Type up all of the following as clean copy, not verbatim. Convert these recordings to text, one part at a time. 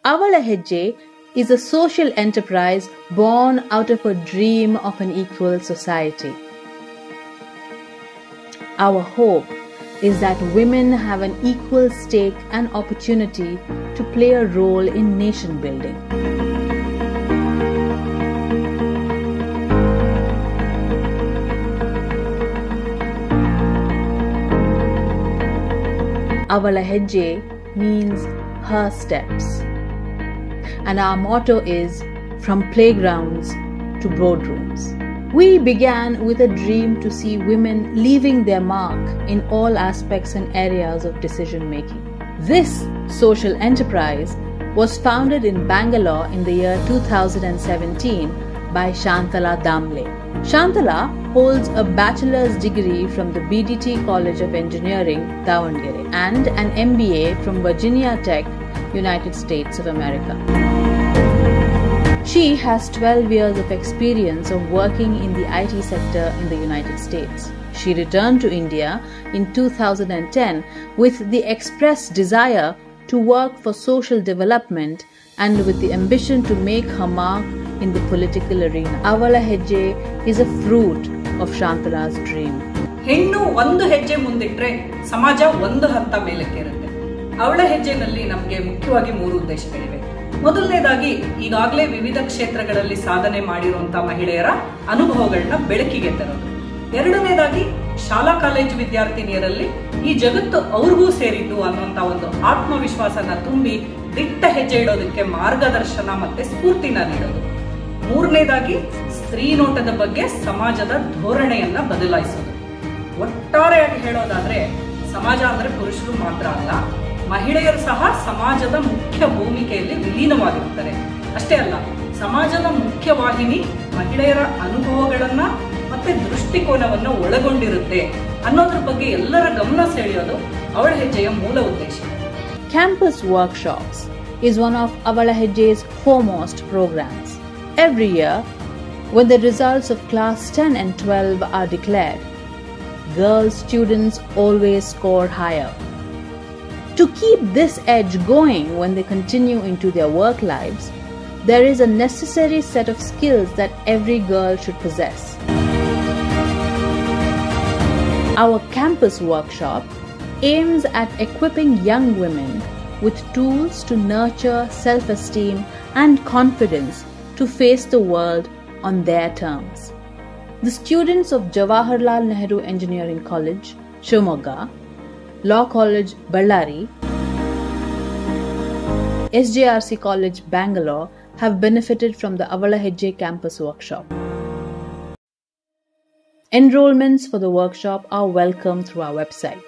Avala Hejje is a social enterprise born out of a dream of an equal society. Our hope is that women have an equal stake and opportunity to play a role in nation building. Avala Hejje means her steps. And our motto is from playgrounds to boardrooms. We began with a dream to see women leaving their mark in all aspects and areas of decision making. This social enterprise was founded in Bangalore in the year 2017 by Shantala Damle. Shantala holds a bachelor's degree from the BDT College of Engineering, Davangere, and an MBA from Virginia Tech, United States of America. She has 12 years of experience of working in the IT sector in the United States. She returned to India in 2010 with the express desire to work for social development and with the ambition to make her mark in the political arena. Avala Hejje is a fruit of Shantala's dream. ಹೆಣ್ಣು ಒಂದು ಹೆಜ್ಜೆ ಮುಂದಿಟ್ರೆ ಸಮಾಜ ಒಂದು ಹಂತ ಮೇಲಕ್ಕೇರುತ್ತೆ. ಅವಳ ಹೆಜ್ಜೆನಲ್ಲಿ ನಮಗೆ ಮುಖ್ಯವಾಗಿ 3 ಉದ್ದೇಶಗಳಿವೆ. ಮೊದಲನೇದಾಗಿ ಈಗಾಗಲೇ ವಿವಿಧ ಕ್ಷೇತ್ರಗಳಲ್ಲಿ ಸಾಧನೆ ಮಾಡಿರುವಂತಹ ಮಹಿಳೆಯರ ಅನುಭವಗಳನ್ನ ಬೆಳಕಿಗೆ ತರೋದು. ಎರಡನೇದಾಗಿ ಶಾಲಾ ಕಾಲೇಜು ವಿದ್ಯಾರ್ಥಿನಿಯರಲ್ಲಿ ಈ ಜಗತ್ತು ಅವ್ರಿಗೂ ಸೇರಿದ್ದು ಅನ್ನುವಂತ ಒಂದು ಆತ್ಮವಿಶ್ವಾಸನ ತುಂಬಿ ದಿಟ್ಟ ಹೆಜ್ಜೆ ಇಡೋದಕ್ಕೆ ಮಾರ್ಗದರ್ಶನ ಮತ್ತೆ ಸ್ಫೂರ್ತಿನ ನೀಡೋದು. ಮೂರನೇದಾಗಿ ಸ್ತ್ರೀ ನೋಟದ ಬಗ್ಗೆ ಸಮಾಜದ ಧೋರಣೆಯನ್ನ ಬದಲಾಯಿಸೋದು. ಒಟ್ಟಾರೆಯಾಗಿ ಹೇಳೋದಾದ್ರೆ ಸಮಾಜ ಅಂದ್ರೆ ಪುರುಷರು ಮಾತ್ರ ಅಲ್ಲ, ಮಹಿಳೆಯರು ಸಹ ಸಮಾಜದ ಮುಖ್ಯ ಭೂಮಿಕೆಯಲ್ಲಿ ವಿಲೀನವಾಗಿರುತ್ತಾರೆ. ಅಷ್ಟೇ ಅಲ್ಲ, ಸಮಾಜದ ಮುಖ್ಯ ವಾಹಿನಿ ಮಹಿಳೆಯರ ಅನುಭವಗಳನ್ನ ಮತ್ತೆ ದೃಷ್ಟಿಕೋನವನ್ನ ಒಳಗೊಂಡಿರುತ್ತೆ ಅನ್ನೋದ್ರ ಬಗ್ಗೆ ಎಲ್ಲರ ಗಮನ ಸೆಳೆಯೋದು ಅವಳ ಹೆಜ್ಜೆಯ ಮೂಲ ಉದ್ದೇಶ. Campus Workshops is one of Avala Hejje's foremost programs. Every year, when the results of class 10 and 12 are declared, girl students always score higher. To keep this edge going when they continue into their work lives, there is a necessary set of skills that every girl should possess. Our campus workshop aims at equipping young women with tools to nurture self-esteem and confidence to face the world on their terms. The students of Jawaharlal Nehru Engineering College, Shivamogga, Law College, Ballari, SJRC College, Bangalore have benefited from the Avala Hejje campus workshop. Enrollments for the workshop are welcome through our website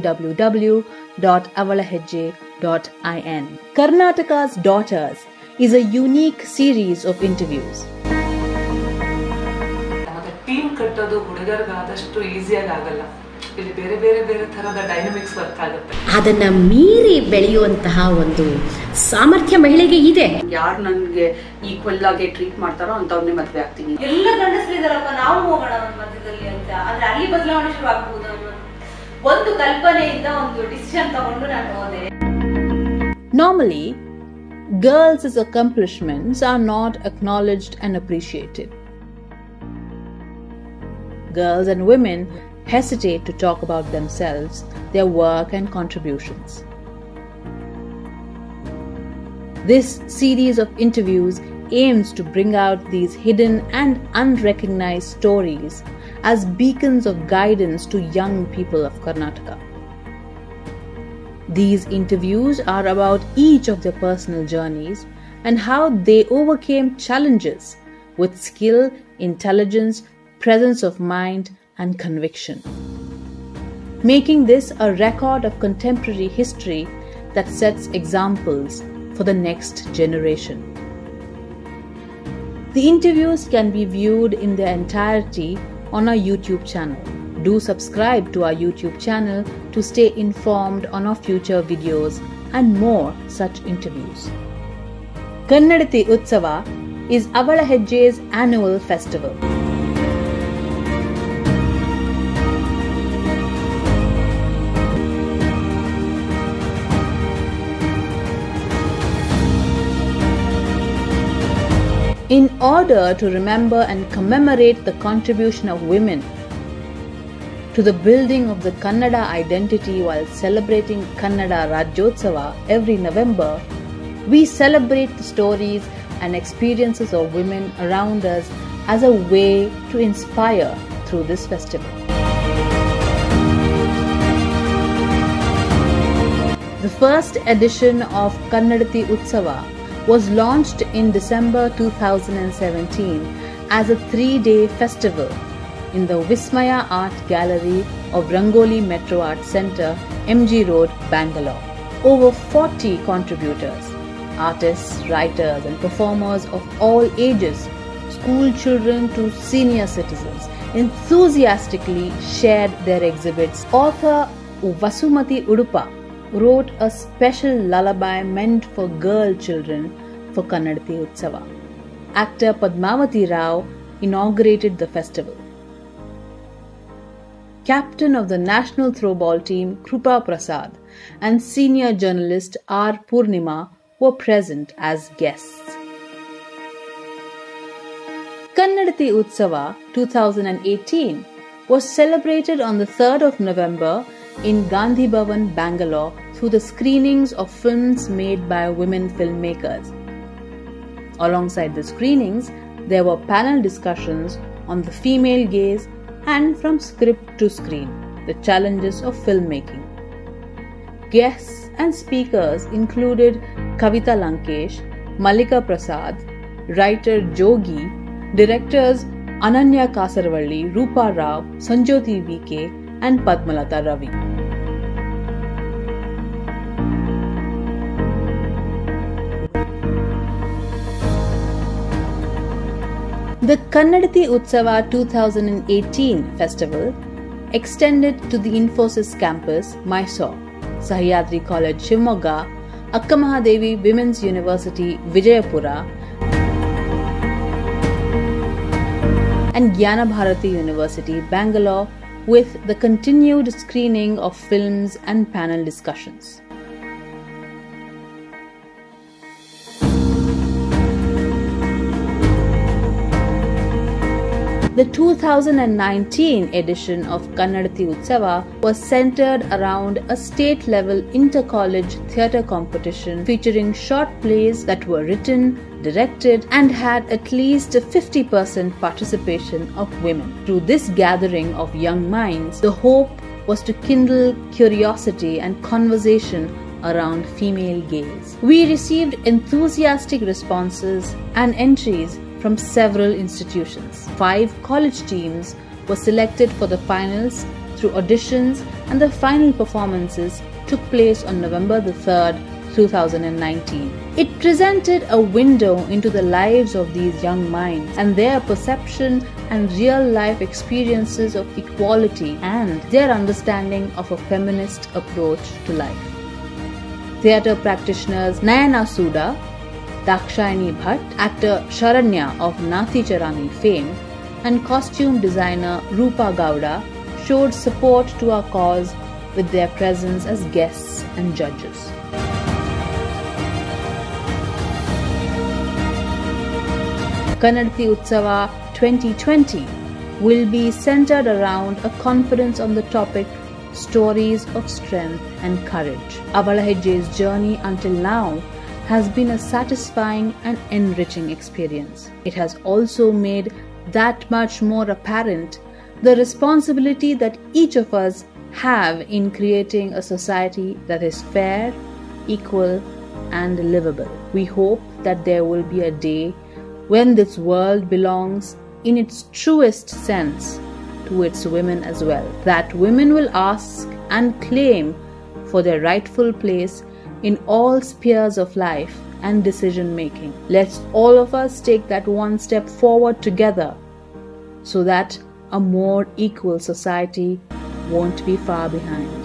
www.avalahejje.in. Karnataka's Daughters is a unique series of interviews. Team ಕಟ್ಟೋದು ಹುಡುಗರಿಗಾದಷ್ಟು ಈಸಿಯಾಗಿ ಆಗಲ್ಲ. ಇಲ್ಲಿ ಬೇರೆ ಬೇರೆ ಬೇರೆ ತರದ dynamics work ಆಗುತ್ತೆ. ಅದನ್ನ ಮೀರಿ ಬೆಳೆಯುವಂತಹ ಒಂದು ಸಾಮರ್ಥ್ಯ ಮಹಿಳೆಗೆ ಇದೆ. ಯಾರು ನನಗೆ ಈಕ್ವಲ್ ಆಗಿ ಟ್ರೀಟ್ ಮಾಡ್ತಾರೋ ಅಂತವ್ರನ್ನೇ ಮದುವೆ ಆಗ್ತೀನಿ. ಎಲ್ಲ ಗಂಡಸರಿದಾರಪ್ಪ, ನಾವು ಹೋಗೋಣ ಒಂದು ಮಧ್ಯದಲ್ಲಿ ಅಂತ. ಆದ್ರೆ ಅಲ್ಲಿ ಬದಲಾವಣೆ ಶುರು ಆಗಬಹುದು ಅನ್ನೋ ಒಂದು ಕಲ್ಪನೆಯಿಂದ ಒಂದು ಡಿಸಿಷನ್ ತಗೊಂಡು ನಾನು ಹೋದೆ. Normally, girls' accomplishments are not acknowledged and appreciated. Girls and women hesitate to talk about themselves, their work and contributions. This series of interviews aims to bring out these hidden and unrecognized stories as beacons of guidance to young people of Karnataka. These interviews are about each of their personal journeys and how they overcame challenges with skill, intelligence, presence of mind and conviction, making this a record of contemporary history that sets examples for the next generation. The interviews can be viewed in their entirety on our YouTube channel. Do subscribe to our YouTube channel to stay informed on our future videos and more such interviews. Kannadati Utsava is Avala Hejje's annual festival. In order to remember and commemorate the contribution of women to the building of the Kannada identity while celebrating Kannada Rajyotsava every November, we celebrate the stories and experiences of women around us as a way to inspire through this festival. The first edition of Kannadati Utsava was launched in December 2017 as a 3-day festival in the Vismaya Art Gallery of Rangoli Metro Art Centre, MG Road, Bangalore. Over 40 contributors, artists, writers and performers of all ages, school children to senior citizens, enthusiastically shared their exhibits. Author Vasumati Udupa wrote a special lullaby meant for girl children for Kannadati Utsava. Actor Padmavati Rao inaugurated the festival. Captain of the national throwball team Krupa Prasad and senior journalist R. Purnima were present as guests. Kannadati Utsava 2018 was celebrated on the 3rd of November in Gandhi Bhavan, Bangalore through the screenings of films made by women filmmakers. Alongside the screenings, there were panel discussions on the female gaze and from script to screen, the challenges of filmmaking. Guests and speakers included Kavita Lankesh, Malika Prasad, writer Jogi, directors Ananya Kasarvalli, Rupa Rao, Sanjyoti VK and Padmalata Ravi. The Kannadati Utsava 2018 festival extended to the Infosys campus, Mysore, Sahyadri College, Shivamogga, Akkamahadevi Women's University, Vijayapura, and Jnana Bharati University, Bangalore, with the continued screening of films and panel discussions. The 2019 edition of Kannadati Utsava was centered around a state-level inter-college theatre competition featuring short plays that were written, directed and had at least 50% participation of women. Through this gathering of young minds, the hope was to kindle curiosity and conversation around female gaze. We received enthusiastic responses and entries from several institutions. 5 college teams were selected for the finals through auditions, and the final performances took place on November 3rd, 2019. It presented a window into the lives of these young minds and their perception and real-life experiences of equality and their understanding of a feminist approach to life. Theatre practitioners Nayana Suda, Dakshayani Bhatt, actor Sharanya of Nathi Charani fame, and costume designer Rupa Gowda showed support to our cause with their presence as guests and judges. Kannadati Utsava 2020 will be centered around a conference on the topic Stories of Strength and Courage. Avala Hejje's journey until now has been a satisfying and enriching experience. It has also made that much more apparent the responsibility that each of us have in creating a society that is fair, equal, and livable. We hope that there will be a day when this world belongs in its truest sense to its women as well. That women will ask and claim for their rightful place in all spheres of life and decision making. Let's all of us take that one step forward together so that a more equal society won't be far behind.